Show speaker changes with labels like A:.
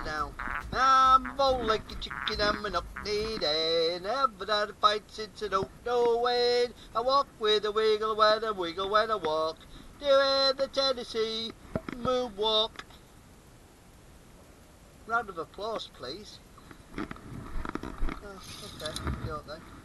A: now. I'm a bow-legged chicken, I'm an up-knee hen. Haven't had a fight since I don't know when. I walk with a wiggle when I walk. Doing the Tennessee moonwalk. Round of applause, please. Oh, okay, you know then.